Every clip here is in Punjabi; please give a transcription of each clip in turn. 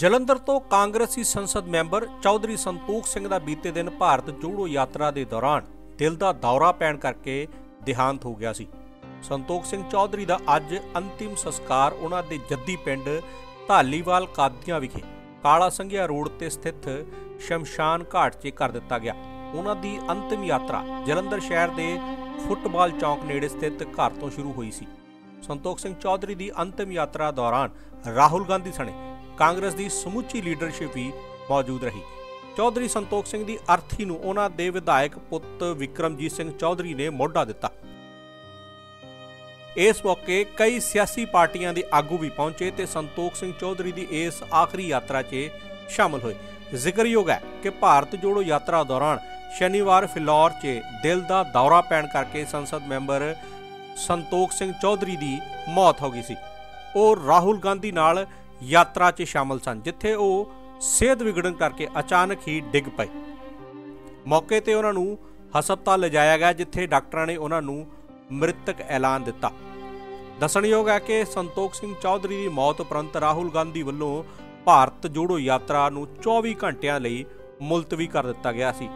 ਜਲੰਧਰ ਤੋਂ ਕਾਂਗਰਸੀ ਸੰਸਦ ਮੈਂਬਰ ਚੌਧਰੀ ਸੰਤੋਖ ਸਿੰਘ ਦਾ ਬੀਤੇ ਦਿਨ ਭਾਰਤ ਜੋੜੋ ਯਾਤਰਾ ਦੇ ਦੌਰਾਨ ਦਿਲ ਦਾ ਦੌਰਾ ਪੈਣ ਕਰਕੇ ਦੇਹਾਂਤ ਹੋ ਗਿਆ ਸੀ। ਸੰਤੋਖ ਸਿੰਘ ਚੌਧਰੀ ਦਾ ਅੱਜ ਅੰਤਿਮ ਸੰਸਕਾਰ ਉਹਨਾਂ ਦੇ ਜੱਦੀ ਪਿੰਡ ਧਾਲੀਵਾਲ ਕਾਦੀਆਂ ਵਿਖੇ ਕਾਲਾ ਸੰਘਿਆ ਰੋਡ ਤੇ ਸਥਿਤ ਸ਼ਮਸ਼ਾਨ ਘਾਟ 'ਚ ਕਰ ਦਿੱਤਾ ਗਿਆ। ਉਹਨਾਂ ਦੀ ਅੰਤਿਮ ਯਾਤਰਾ ਜਲੰਧਰ ਸ਼ਹਿਰ ਦੇ ਫੁੱਟਬਾਲ ਚੌਂਕ ਨੇੜੇ ਸਥਿਤ ਘਰ ਤੋਂ ਸ਼ੁਰੂ ਹੋਈ ਸੀ। ਸੰਤੋਖ ਸਿੰਘ ਚੌਧਰੀ ਦੀ ਅੰਤਿਮ ਯਾਤਰਾ ਦੌਰਾਨ ਰਾਹੁਲ ਗਾਂਧੀ ਸਣੇ ਕਾਂਗਰਸ ਦੀ ਸਮੁੱਚੀ ਲੀਡਰਸ਼ਿਪ ਵੀ ਮੌਜੂਦ ਰਹੀ। ਚੌਧਰੀ ਸੰਤੋਖ ਸਿੰਘ ਦੀ ਅਰਥੀ ਨੂੰ ਉਹਨਾਂ ਦੇ ਵਿਧਾਇਕ ਪੁੱਤ ਵਿਕਰਮਜੀਤ ਸਿੰਘ ਚੌਧਰੀ ਨੇ ਮੋਢਾ ਦਿੱਤਾ। ਇਸ ਮੌਕੇ ਕਈ ਸਿਆਸੀ ਪਾਰਟੀਆਂ ਦੇ ਆਗੂ ਵੀ ਪਹੁੰਚੇ ਤੇ ਸੰਤੋਖ ਸਿੰਘ ਚੌਧਰੀ ਦੀ ਇਸ ਆਖਰੀ ਯਾਤਰਾ 'ਚ ਸ਼ਾਮਲ ਹੋਏ। ਜ਼ਿਕਰਯੋਗ ਹੈ ਕਿ ਭਾਰਤ ਜੋੜੋ ਯਾਤਰਾ ਦੌਰਾਨ ਸ਼ਨੀਵਾਰ ਫਿਲੌਰ 'ਚ ਦਿਲ ਦਾ ਦੌਰਾ ਪੈਣ ਕਰਕੇ ਸੰਸਦ ਮੈਂਬਰ ਸੰਤੋਖ ਸਿੰਘ ਚੌਧਰੀ ਦੀ ਮੌਤ ਹੋ ਗਈ ਸੀ। ਉਹ ਰਾਹੁਲ ਗਾਂਧੀ ਨਾਲ ਯਾਤਰਾ 'ਚ ਸ਼ਾਮਲ ਸਨ, ਜਿੱਥੇ ਉਹ ਸਿਹਤ ਵਿਗੜਨ ਕਰਕੇ ਅਚਾਨਕ ਹੀ ਡਿੱਗ ਪਏ। ਮੌਕੇ ਤੇ ਉਹਨਾਂ ਨੂੰ ਹਸਪਤਾਲ ਲਿਜਾਇਆ ਗਿਆ, ਜਿੱਥੇ ਡਾਕਟਰਾਂ ਨੇ ਉਹਨਾਂ ਨੂੰ ਮ੍ਰਿਤਕ ਐਲਾਨ ਦਿੱਤਾ। ਦੱਸਣਯੋਗ ਹੈ ਕਿ ਸੰਤੋਖ ਸਿੰਘ ਚੌਧਰੀ ਦੀ ਮੌਤ ਉਪਰੰਤ ਰਾਹੁਲ ਗਾਂਧੀ ਵੱਲੋਂ ਭਾਰਤ ਜੋੜੋ ਯਾਤਰਾ ਨੂੰ 24 ਘੰਟਿਆਂ ਲਈ ਮੁਲਤਵੀ ਕਰ ਦਿੱਤਾ ਗਿਆ ਸੀ।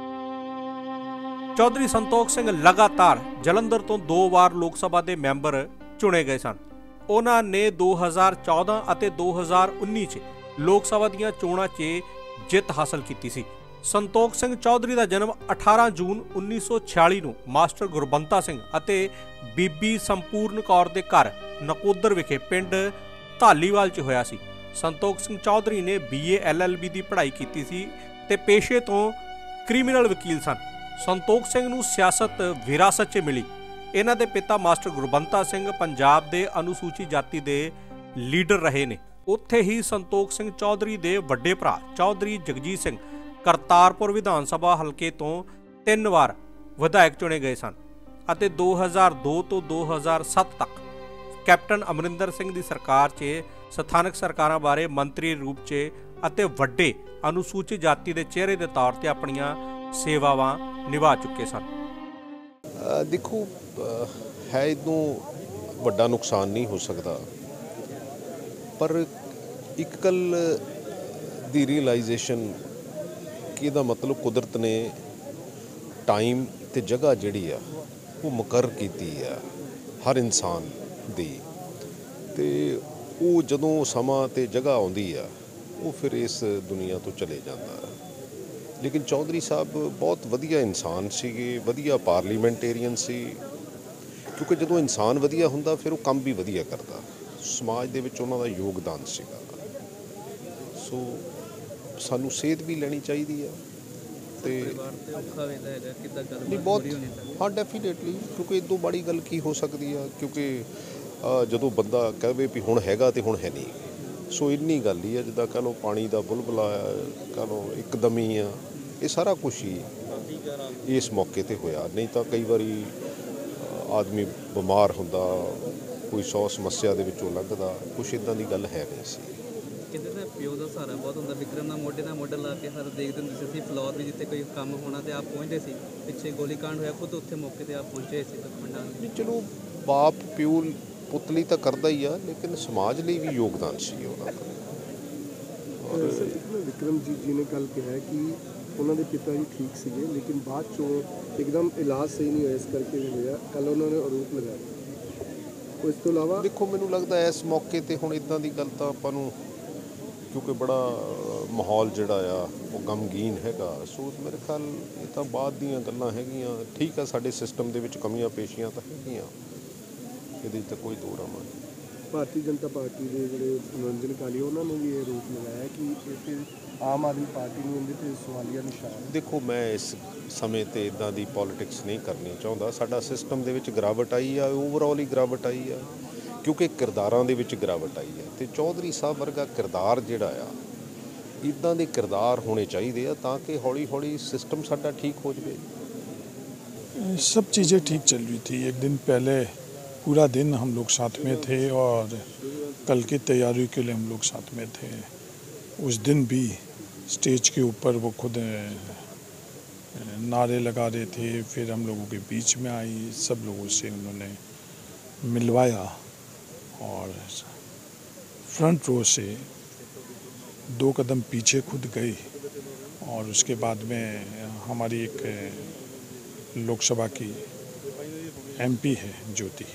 ਚੌਧਰੀ ਸੰਤੋਖ ਸਿੰਘ ਲਗਾਤਾਰ ਜਲੰਧਰ ਤੋਂ 2 ਵਾਰ ਲੋਕ ਸਭਾ ਦੇ ਮੈਂਬਰ ਚੁਣੇ ਗਏ ਸਨ। ਉਹਨਾਂ ਨੇ 2014 ਅਤੇ 2019 'ਚ ਲੋਕ ਸਭਾ ਦੀਆਂ ਚੋਣਾਂ 'ਚ ਜਿੱਤ ਹਾਸਲ ਕੀਤੀ ਸੀ। ਸੰਤੋਖ ਸਿੰਘ ਚੌਧਰੀ ਦਾ ਜਨਮ 18 ਜੂਨ 1946 ਨੂੰ ਮਾਸਟਰ ਗੁਰਬੰਤਾ ਸਿੰਘ ਅਤੇ ਬੀਬੀ ਸੰਪੂਰਨ ਕੌਰ ਦੇ ਘਰ ਨਕੋਦਰ ਵਿਖੇ ਪਿੰਡ ਧਾਲੀਵਾਲ 'ਚ ਹੋਇਆ ਸੀ। ਸੰਤੋਖ ਸਿੰਘ ਚੌਧਰੀ ਨੇ BA LLB ਦੀ ਪੜ੍ਹਾਈ ਕੀਤੀ ਸੀ ਤੇ ਪੇਸ਼ੇ ਤੋਂ ਕ੍ਰਿਮੀਨਲ ਵਕੀਲ ਸਨ। ਸੰਤੋਖ ਸਿੰਘ ਨੂੰ ਸਿਆਸਤ ਵਿਰਾਸਤ 'ਚ ਮਿਲੀ। ਇਹਨਾਂ ਦੇ ਪਿਤਾ ਮਾਸਟਰ ਗੁਰਬੰਤਾ ਸਿੰਘ ਪੰਜਾਬ ਦੇ ਅਨੁਸੂਚਿਤ ਜਾਤੀ ਦੇ ਲੀਡਰ ਰਹੇ ਨੇ। ਉੱਥੇ ਹੀ ਸੰਤੋਖ ਸਿੰਘ ਚੌਧਰੀ ਦੇ ਵੱਡੇ ਭਰਾ ਚੌਧਰੀ ਜਗਜੀਤ ਸਿੰਘ ਕਰਤਾਰਪੁਰ ਵਿਧਾਨ ਸਭਾ ਹਲਕੇ ਤੋਂ 3 ਵਾਰ ਵਿਧਾਇਕ ਚੁਣੇ ਗਏ ਸਨ ਅਤੇ 2002 ਤੋਂ 2007 ਤੱਕ ਕੈਪਟਨ ਅਮਰਿੰਦਰ ਸਿੰਘ ਦੀ ਸਰਕਾਰ 'ਚ ਸਥਾਨਕ ਸਰਕਾਰਾਂ ਬਾਰੇ ਮੰਤਰੀ ਰੂਪ 'ਚ ਅਤੇ ਵੱਡੇ ਅਨੁਸੂਚਿਤ ਜਾਤੀ ਦੇ ਚਿਹਰੇ ਦੇ ਤੌਰ ਤੇ ਆਪਣੀਆਂ ਸੇਵਾਵਾਂ ਨਿਭਾ ਚੁੱਕੇ ਸਨ। ਦੇਖੋ, ਹੈ ਇਦੋਂ ਵੱਡਾ ਨੁਕਸਾਨ ਨਹੀਂ ਹੋ ਸਕਦਾ, ਪਰ ਇੱਕ ਗੱਲ ਦੀ ਰੀਅਲਾਈਜੇਸ਼ਨ ਕਿ ਇਹਦਾ ਮਤਲਬ ਕੁਦਰਤ ਨੇ ਟਾਈਮ ਤੇ ਜਗ੍ਹਾ ਜਿਹੜੀ ਆ ਉਹ ਮੁਕਰਰ ਕੀਤੀ ਆ ਹਰ ਇਨਸਾਨ ਦੀ, ਤੇ ਉਹ ਜਦੋਂ ਸਮਾਂ ਤੇ ਜਗ੍ਹਾ ਆਉਂਦੀ ਆ ਉਹ ਫਿਰ ਇਸ ਦੁਨੀਆ ਤੋਂ ਚਲੇ ਜਾਂਦਾ। ਲੇਕਿਨ ਚੌਧਰੀ ਸਾਹਿਬ ਬਹੁਤ ਵਧੀਆ ਇਨਸਾਨ ਸੀਗੇ, ਵਧੀਆ ਪਾਰਲੀਮੈਂਟੇਰੀਅਨ ਸੀ, ਕਿਉਂਕਿ ਜਦੋਂ ਇਨਸਾਨ ਵਧੀਆ ਹੁੰਦਾ ਫਿਰ ਉਹ ਕੰਮ ਵੀ ਵਧੀਆ ਕਰਦਾ। ਸਮਾਜ ਦੇ ਵਿੱਚ ਉਹਨਾਂ ਦਾ ਯੋਗਦਾਨ ਸੀਗਾ। ਸੋ ਸਾਨੂੰ ਸੇਧ ਵੀ ਲੈਣੀ ਚਾਹੀਦੀ ਆ ਤੇ ਨਹੀਂ ਬਹੁਤ, ਹਾਂ ਡੈਫੀਨੇਟਲੀ, ਕਿਉਂਕਿ ਇਦੋਂ ਮਾੜੀ ਗੱਲ ਕੀ ਹੋ ਸਕਦੀ ਆ, ਕਿਉਂਕਿ ਜਦੋਂ ਬੰਦਾ ਕਹੇ ਵੀ ਹੁਣ ਹੈਗਾ ਤੇ ਹੁਣ ਹੈ ਨਹੀਂ, ਸੋ ਇੰਨੀ ਗੱਲ ਹੀ ਆ। ਜਿੱਦਾਂ ਕਹਿ ਲਓ ਪਾਣੀ ਦਾ ਬੁਲਬੁਲਾ ਆ, ਕਹਿ ਲਓ ਇੱਕਦਮ ਹੀ ਆ, ਇਹ ਸਾਰਾ ਕੁਛ ਹੀ ਇਸ ਮੌਕੇ ਤੇ ਹੋਇਆ। ਨਹੀਂ ਤਾਂ ਕਈ ਵਾਰੀ ਆਦਮੀ ਬਿਮਾਰ ਹੁੰਦਾ, ਕੋਈ 100 ਸਮੱਸਿਆ ਦੇ ਵਿੱਚੋਂ ਲੰਘਦਾ, ਕੁਛ ਇੱਦਾਂ ਦੀ ਗੱਲ ਹੈ ਨਹੀਂ ਸੀ। ਕਹਿੰਦੇ ਤਾਂ ਪਿਓ ਦਾ ਸਹਾਰਾ ਬਹੁਤ ਹੁੰਦਾ। ਵਿਕਰਮ ਨਾਲ ਮੋਢੇ ਨਾਲ ਮੋਢਾ ਲਾ ਕੇ ਹਰ ਦੇਖਦੇ ਹੁੰਦੇ ਸੀ। ਅਸੀਂ ਫਲੋਰ ਵੀ ਜਿੱਥੇ ਕੋਈ ਕੰਮ ਹੋਣਾ ਤੇ ਆਪ ਪਹੁੰਚਦੇ ਸੀ। ਪਿੱਛੇ ਗੋਲੀकांड ਹੋਇਆ, ਖੁਦ ਉੱਥੇ ਮੌਕੇ ਤੇ ਆਪ ਪਹੁੰਚੇ ਸੀ। ਨਹੀਂ ਚਲੋ, ਬਾਪ ਪਿਓ ਪੁੱਤ ਲਈ ਤਾਂ ਕਰਦਾ ਹੀ ਆ, ਲੇਕਿਨ ਸਮਾਜ ਲਈ ਵੀ ਯੋਗਦਾਨ ਸੀ ਉਹਨਾਂ ਦਾ। ਵਿਕਰਮਜੀਤ ਜੀ ਨੇ ਕੱਲ੍ਹ ਕਿਹਾ ਕਿ ਉਹਨਾਂ ਦੇ ਪਿਤਾ ਜੀ ਠੀਕ ਸੀਗੇ, ਲੇਕਿਨ ਬਾਅਦ 'ਚੋਂ ਇੱਕਦਮ ਇਲਾਜ ਸਹੀ ਨਹੀਂ ਹੋਇਆ, ਇਸ ਕਰਕੇ ਵੀ ਹੋਇਆ। ਕੱਲ੍ਹ ਉਹਨਾਂ ਨੇ ਆਰੋਪ ਲਗਾਇਆ। ਇਸ ਤੋਂ ਇਲਾਵਾ ਦੇਖੋ, ਮੈਨੂੰ ਲੱਗਦਾ ਇਸ ਮੌਕੇ 'ਤੇ ਹੁਣ ਇੱਦਾਂ ਦੀ ਗੱਲ ਤਾਂ ਆਪਾਂ ਨੂੰ, ਕਿਉਂਕਿ ਬੜਾ ਮਾਹੌਲ ਜਿਹੜਾ ਆ ਉਹ ਗਮਗੀਨ ਹੈਗਾ, ਸੋ ਮੇਰੇ ਖਿਆਲ ਇਹ ਤਾਂ ਬਾਅਦ ਦੀਆਂ ਗੱਲਾਂ ਹੈਗੀਆਂ। ਠੀਕ ਆ, ਸਾਡੇ ਸਿਸਟਮ ਦੇ ਵਿੱਚ ਕਮੀਆਂ ਪੇਸ਼ੀਆਂ ਤਾਂ ਹੈਗੀਆਂ, ਇਹਦੇ 'ਚ ਤਾਂ ਕੋਈ ਦੋ ਰਾਮਾ ਨਹੀਂ। ਭਾਰਤੀ ਜਨਤਾ ਪਾਰਟੀ ਦੇ ਜਿਹੜੇ ਮਨੋਰੰਜਨ ਕਾਲੀ, ਉਹਨਾਂ ਨੇ ਵੀ ਇਹ ਆਰੋਪ ਲਗਾਇਆ ਕਿ ਇਹ ਆਮ ਆਦਮੀ ਪਾਰਟੀ ਨੂੰ ਇਹਦੇ 'ਤੇ ਸਵਾਲੀਆ ਨਿਸ਼ਾਨ। ਦੇਖੋ, ਮੈਂ ਇਸ ਸਮੇਂ 'ਤੇ ਇੱਦਾਂ ਦੀ ਪੋਲੀਟਿਕਸ ਨਹੀਂ ਕਰਨੀ ਚਾਹੁੰਦਾ। ਸਾਡਾ ਸਿਸਟਮ ਦੇ ਵਿੱਚ ਗਿਰਾਵਟ ਆਈ ਆ, ਓਵਰਆਲ ਹੀ ਗਿਰਾਵਟ ਆਈ ਆ, ਕਿਉਂਕਿ ਕਿਰਦਾਰਾਂ ਦੇ ਵਿੱਚ ਗਿਰਾਵਟ ਆਈ ਹੈ। ਅਤੇ ਚੌਧਰੀ ਸਾਹਿਬ ਵਰਗਾ ਕਿਰਦਾਰ ਜਿਹੜਾ ਆ, ਇੱਦਾਂ ਦੇ ਕਿਰਦਾਰ ਹੋਣੇ ਚਾਹੀਦੇ ਆ ਤਾਂ ਕਿ ਹੌਲੀ ਹੌਲੀ ਸਿਸਟਮ ਸਾਡਾ ਠੀਕ ਹੋ ਜਾਵੇ। सब चीज़ें ठीक चल रही थी। एक दिन पहले पूरा दिन हम लोग साथ में थे और कल की तैयारी के लिए हम लोग साथ में थे। उस दिन भी स्टेज के ऊपर वो खुद नारे लगा रहे थे, फिर हम लोगों के बीच में आई, सब लोगों से उन्होंने मिलवाया और फ्रंट रो से 2 कदम पीछे खुद गए और उसके बाद में हमारी एक लोकसभा की एमपी है ज्योति,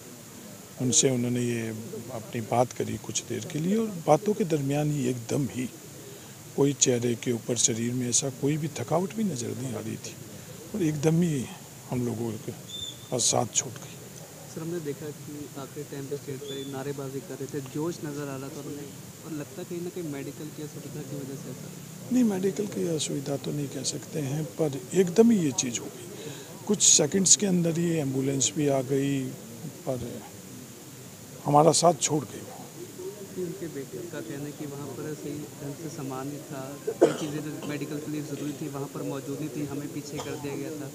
उनसे उन्होंने ये अपनी बात करी कुछ देर के लिए, और बातों के दरमियान ही एकदम ही कोई चेहरे के ऊपर शरीर में ऐसा कोई भी थकावट भी नज़र नहीं आ रही थी, और एकदम ही हम लोगों का साथ छूट गई। सर हमने देखा कि आखिरी टाइम पे स्टेज पर नारेबाजी कर रहे थे, जोश नज़र आ रहा था उन्हें, और लगता कहीं ना कहीं मेडिकल की असुविधा की वजह से ऐसा। नहीं, मेडिकल की असुविधा तो नहीं कह सकते हैं, पर एकदम ही ये चीज़ हो गई। कुछ सेकंड्स के अंदर ही एम्बुलेंस भी आ गई, पर हमारा साथ छोड़ गई वो। उनके बेटे का कहना है कि वहाँ पर सही ढंग से सामान नहीं था, कई चीज़ें जो मेडिकल के लिए ज़रूरी थी वहाँ पर मौजूद नहीं थी, हमें पीछे कर दिया गया था।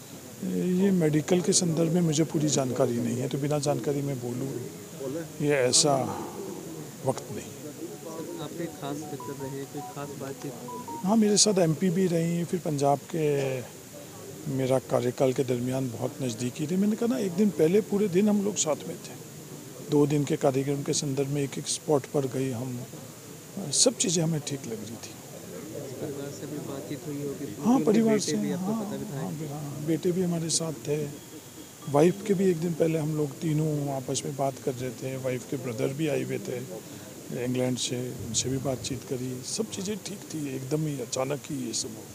ये मेडिकल के संदर्भ में मुझे पूरी जानकारी नहीं है, तो बिना जानकारी में बोलूँ ये ऐसा वक्त नहीं। सर आपके खास मित्र रहे, कोई खास बातचीत? हाँ, मेरे साथ एमपी भी रही, फिर पंजाब के मेरा कार्यकाल के दरमियान बहुत नज़दीकी रही। मैंने कहा ना, एक दिन पहले पूरे दिन हम लोग साथ में थे, 2 दिन के कार्यक्रम के संदर्भ में एक स्पॉट पर गए हम, सब चीज़ें हमें ठीक लग रही थी। परिवार से भी बातचीत हुई होगी? हाँ, परिवार से, भी आपको हाँ, पता भी था? हाँ, बेटे भी हमारे साथ थे, वाइफ के भी एक दिन पहले हम लोग तीनों आपस में बात कर रहे थे, वाइफ के ब्रदर भी आए हुए थे इंग्लैंड से, उनसे भी बातचीत करी, सब चीज़ें ठीक थी। एकदम ही अचानक ही ये सब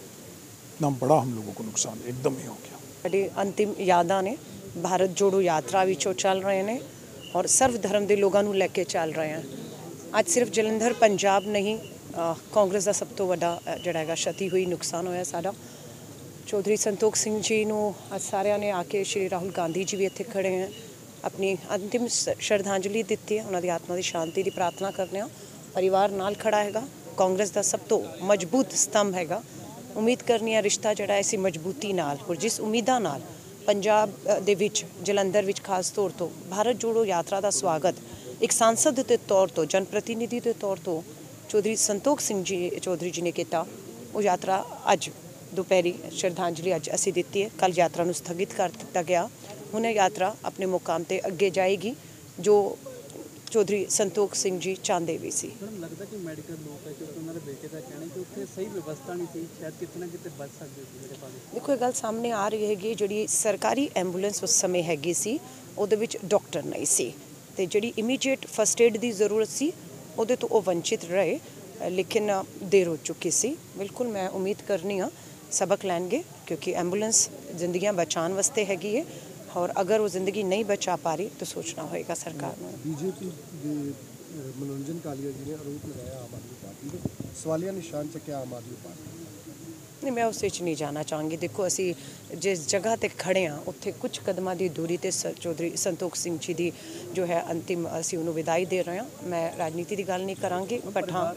इतना बड़ा हम लोगों को नुकसान एकदम ही हो गया। साडी अंतिम यादां ने भारत जोड़ो यात्रा विचों चल रहे हैं और सर्व धर्म के लोगों को लैके चल रहे हैं। आज सिर्फ जलंधर पंजाब नहीं, कांग्रेस का सब तो वड्डा जिहड़ा हैगा क्षति हुई, नुकसान होया साडा। चौधरी संतोख सिंह जी नूं आज सारिਆਂ ने आके, श्री राहुल गांधी जी भी इत्थे खड़े हैं, अपनी अंतिम श्रद्धांजलि दित्ती है, उन्होंने आत्मा की शांति की प्रार्थना करने। परिवार नाल खड़ा हैगा, कांग्रेस का सब तो मजबूत स्तंभ हैगा। उम्मीद करनी है रिश्ता जिहड़ा इसी मजबूती नाल और जिस उम्मीदां नाल पंजाब दे विच जलंधर विच खास तौर तो भारत जोड़ो यात्रा का स्वागत एक सांसद के तौर तो, जनप्रतिनिधि के तौर तो चौधरी संतोख सिंह जी चौधरी जी ने किया, वो यात्रा अज दोपहरी श्रद्धांजलि अज असी दी है। कल यात्रा नूं स्थगित कर दिता गया, हुण यात्रा अपने मुकाम ते अगे जाएगी जो चौधरी संतोख सिंह जी चाहते भी सी। मैडम लगता कि मेडिकल लोग है, क्योंकि उन्होंने बेटे का कहना है कि उत्थे सही व्यवस्था नहीं थी, शायद कितना कितने बच सकते थे मेरे पास। देखो ये गल सामने आ रही हैगी, जिहड़ी सरकारी एंबूलेंस उस समय हैगी सी, उहदे विच डॉक्टर नहीं सी, ते जिहड़ी इमीडिएट फस्ट एड की जरूरत सी उहदे तो वो वंचित रहे, लेकिन देर हो चुकी सी। बिल्कुल मैं उम्मीद करनी हाँ सबक लैणगे, क्योंकि एंबूलेंस जिंदगियां बचाने वास्ते हैगी है, और अगर वो जिंदगी नहीं बचा पा रही तो सोचना होएगा सरकार को। बीजेपी ਦੇ मनोरंजन कालिया जी ने आरोप लगाया आम आदमी पार्टी ਦੇ, सवालिया निशान ਚੱਕਿਆ आम आदमी पार्टी। नहीं, मैं उस नहीं जाना चाहूँगी। देखो असी जिस जगह ते खड़े हाँ उत्थे कुछ कदमां की दूरी ते चौधरी संतोख सिंह जी की जो है अंतिम असी उन्होंने विदाई दे रहे हैं। मैं राजनीति की गल नहीं करांगी, बट हाँ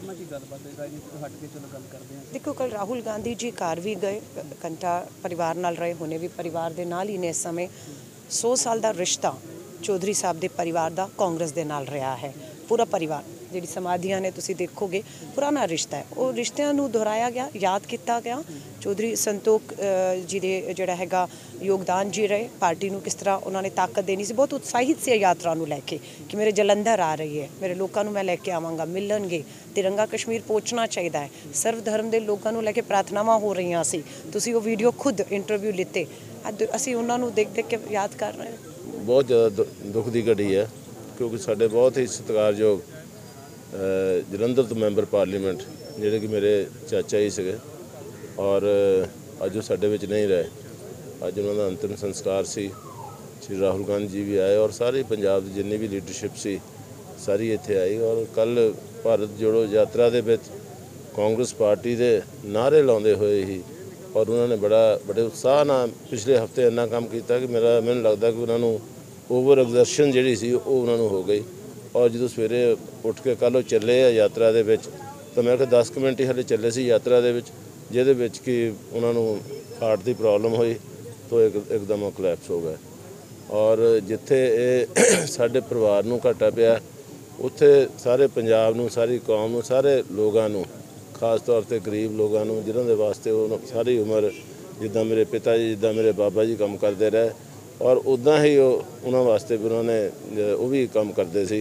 देखो कल राहुल गांधी जी घर भी गए, घंटा परिवार नाल रहे, हुणे भी परिवार दे नाल ही ने। इस समय 100 साल का रिश्ता चौधरी साहब के परिवार का कांग्रेस के नाल रहा है। पूरा परिवार जिहड़ी समाधियां ने तुसीं देखोगे पुराना रिश्ता है, वो रिश्तिਆਂ ਨੂੰ दोहराया गया, याद किया गया। चौधरी संतोख जी दे जिहड़ा हैगा योगदान जी रहे, पार्टी ਨੂੰ किस तरह उन्होंने ताकत देनी सी। बहुत उत्साहित से यात्रा ਨੂੰ लैके कि मेरे जलंधर आ रही है, मेरे लोगों ਨੂੰ मैं लैके आवांगा, मिलणगे, तिरंगा कश्मीर पहुँचना चाहिए है। सर्व धर्म के लोगों ਨੂੰ लैके प्रार्थनावां हो रही सी, तुसीं वो वीडियो खुद इंटरव्यू लिते, असीं उन्हां ਨੂੰ देख देख के याद कर रहे हैं। बहुत ज़्यादा दुख की घड़ी है, क्योंकि साढ़े बहुत ही सत्कारयोग जलंधर तो मैंबर पार्लीमेंट जिहड़े कि मेरे चाचा ही सके, और अज वो साडे विच नहीं रहे। अज उन्होंने अंतिम संस्कार सी, श्री राहुल गांधी जी भी आए, और सारी पंजाब की जिन्नी भी लीडरशिप सी सारी इत्थे आई। और कल भारत जोड़ो यात्रा दे विच कांग्रेस पार्टी के नारे लाउंदे होए ही, और उन्होंने बड़े उत्साह नाल पिछले हफ्ते इन्ना काम किया कि मैनूं लगदा कि उन्होंने ओवर एग्जर्शन जिहड़ी सी वो उन्होंने हो गई। और जो सवेरे उठ के कल वो चले आ यात्रा दे विच, तो मैं 10 मिनट ही हले चले सी यात्रा दे विच, जिहदे विच कि उन्होंने हार्ट की प्रॉब्लम हुई, तो एकदम कोलैप्स हो गए। और जिथे साडे परिवार नूं घाटा पिया, उत्थे सारे पंजाब नूं, सारी कौम नूं, सारे लोगों नूं, खास तौर पर गरीब लोगों नूं, जिन्हां दे वास्ते वो सारी उम्र जिद्दां मेरे पिता जी, जिद्दां मेरे बाबा जी काम करते रहे, और उदा ही उन्होंने वास्ते भी उन्होंने वो भी काम करते सी।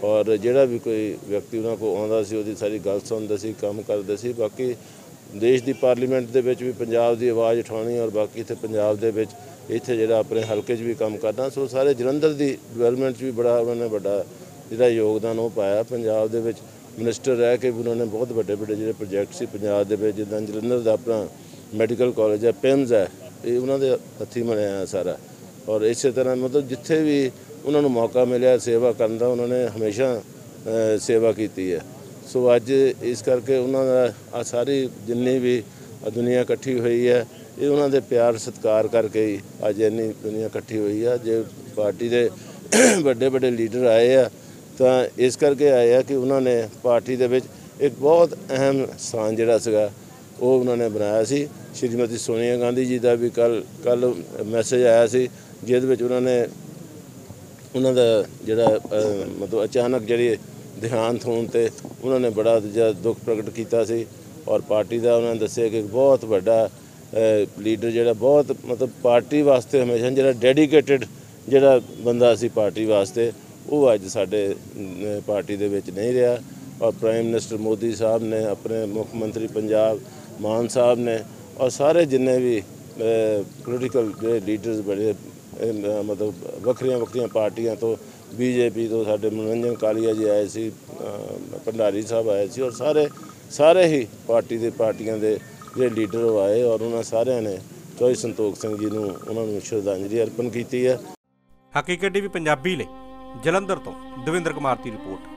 और ਜਿਹੜਾ ਵੀ ਕੋਈ ਵਿਅਕਤੀ ਉਹਨਾਂ ਕੋਲ ਆਉਂਦਾ ਸੀ ਉਹਦੀ ਸਾਰੀ ਗੱਲ ਸੁਣਦੇ ਸੀ, ਕੰਮ ਕਰਦੇ ਸੀ। ਬਾਕੀ ਦੇਸ਼ ਦੀ ਪਾਰਲੀਮੈਂਟ ਦੇ ਵਿੱਚ ਵੀ ਪੰਜਾਬ ਦੀ ਆਵਾਜ਼ ਉਠਾਉਣੀ ਔਰ ਬਾਕੀ ਇੱਥੇ ਪੰਜਾਬ ਦੇ ਵਿੱਚ ਇੱਥੇ ਜਿਹੜਾ ਆਪਣੇ ਹਲਕੇ 'ਚ ਵੀ ਕੰਮ ਕਰਨਾ। ਸੋ ਸਾਰੇ ਜਲੰਧਰ ਦੀ ਡਿਵੈਲਪਮੈਂਟ 'ਚ ਵੀ ਬੜਾ ਉਹਨਾਂ ਨੇ ਵੱਡਾ ਜਿਹੜਾ ਯੋਗਦਾਨ ਉਹ ਪਾਇਆ। ਪੰਜਾਬ ਦੇ ਵਿੱਚ ਮਿਨਿਸਟਰ ਰਹਿ ਕੇ ਵੀ ਉਹਨਾਂ ਨੇ ਬਹੁਤ ਵੱਡੇ ਵੱਡੇ ਜਿਹੜੇ ਪ੍ਰੋਜੈਕਟ ਸੀ ਪੰਜਾਬ ਦੇ ਵਿੱਚ, ਜਿੱਦਾਂ ਜਲੰਧਰ ਦਾ ਆਪਣਾ ਮੈਡੀਕਲ ਕਾਲਜ ਹੈ, ਪਿਮਸ ਹੈ, ਇਹ ਉਹਨਾਂ ਦੇ ਹੱਥੀਂ ਬਣਿਆ ਸਾਰਾ। ਔਰ ਇਸੇ ਤਰ੍ਹਾਂ ਮਤਲਬ ਜਿੱਥੇ ਵੀ ਉਹਨਾਂ ਨੂੰ ਮੌਕਾ ਮਿਲਿਆ ਸੇਵਾ ਕਰਨ ਦਾ ਉਹਨਾਂ ਨੇ ਹਮੇਸ਼ਾ ਸੇਵਾ ਕੀਤੀ ਹੈ। ਸੋ ਅੱਜ ਇਸ ਕਰਕੇ ਉਹਨਾਂ ਦਾ ਆ ਸਾਰੀ ਜਿੰਨੀ ਵੀ ਦੁਨੀਆ ਇਕੱਠੀ ਹੋਈ ਹੈ ਇਹ ਉਹਨਾਂ ਦੇ ਪਿਆਰ ਸਤਿਕਾਰ ਕਰਕੇ ਹੀ ਅੱਜ ਇੰਨੀ ਦੁਨੀਆ ਇਕੱਠੀ ਹੋਈ ਆ। ਜੇ ਪਾਰਟੀ ਦੇ ਵੱਡੇ ਵੱਡੇ ਲੀਡਰ ਆਏ ਆ ਤਾਂ ਇਸ ਕਰਕੇ ਆਏ ਆ ਕਿ ਉਹਨਾਂ ਨੇ ਪਾਰਟੀ ਦੇ ਵਿੱਚ ਇੱਕ ਬਹੁਤ ਅਹਿਮ ਸਥਾਨ ਜਿਹੜਾ ਸੀਗਾ ਉਹ ਉਹਨਾਂ ਨੇ ਬਣਾਇਆ ਸੀ। ਸ਼੍ਰੀਮਤੀ ਸੋਨੀਆ ਗਾਂਧੀ ਜੀ ਦਾ ਵੀ ਕੱਲ ਮੈਸੇਜ ਆਇਆ ਸੀ, ਜਿਹਦੇ ਵਿੱਚ ਉਹਨਾਂ ਦਾ ਜਿਹੜਾ ਮਤਲਬ ਅਚਾਨਕ ਜਿਹੜੀ ਦੇਹਾਂਤ ਹੋਣ 'ਤੇ ਉਹਨਾਂ ਨੇ ਬੜਾ ਜ਼ਿਆਦਾ ਦੁੱਖ ਪ੍ਰਗਟ ਕੀਤਾ ਸੀ। ਔਰ ਪਾਰਟੀ ਦਾ ਉਹਨਾਂ ਨੇ ਦੱਸਿਆ ਕਿ ਬਹੁਤ ਵੱਡਾ ਲੀਡਰ ਜਿਹੜਾ ਬਹੁਤ ਮਤਲਬ ਪਾਰਟੀ ਵਾਸਤੇ ਹਮੇਸ਼ਾ ਜਿਹੜਾ ਡੈਡੀਕੇਟਿਡ ਜਿਹੜਾ ਬੰਦਾ ਸੀ ਪਾਰਟੀ ਵਾਸਤੇ, ਉਹ ਅੱਜ ਸਾਡੇ ਪਾਰਟੀ ਦੇ ਵਿੱਚ ਨਹੀਂ ਰਿਹਾ। ਔਰ ਪ੍ਰਾਈਮ ਮਿਨਿਸਟਰ ਮੋਦੀ ਸਾਹਿਬ ਨੇ, ਆਪਣੇ ਮੁੱਖ ਮੰਤਰੀ ਪੰਜਾਬ ਮਾਨ ਸਾਹਿਬ ਨੇ, ਔਰ ਸਾਰੇ ਜਿੰਨੇ ਵੀ ਪੋਲੀਟੀਕਲ ਜਿਹੜੇ ਲੀਡਰਸ ਬੜੇ ਮਤਲਬ ਵੱਖਰੀਆਂ ਪਾਰਟੀਆਂ ਤੋਂ, ਬੀਜੇਪੀ ਤੋਂ ਸਾਡੇ ਮਨੋਰੰਜਨ ਕਾਲੀਆ ਜੀ ਆਏ ਸੀ, ਭੰਡਾਰੀ ਸਾਹਿਬ ਆਏ ਸੀ, ਔਰ ਸਾਰੇ ਹੀ ਪਾਰਟੀਆਂ ਦੇ ਜਿਹੜੇ ਲੀਡਰ ਉਹ ਆਏ ਔਰ ਉਹਨਾਂ ਸਾਰਿਆਂ ਨੇ ਚੌਧਰੀ ਸੰਤੋਖ ਸਿੰਘ ਜੀ ਨੂੰ ਉਹਨਾਂ ਨੂੰ ਸ਼ਰਧਾਂਜਲੀ ਅਰਪਣ ਕੀਤੀ ਹੈ। ਹਕੀਕਤ ਟੀਵੀ ਪੰਜਾਬੀ ਲਈ ਜਲੰਧਰ ਤੋਂ ਦਵਿੰਦਰ ਕੁਮਾਰ ਦੀ ਰਿਪੋਰਟ।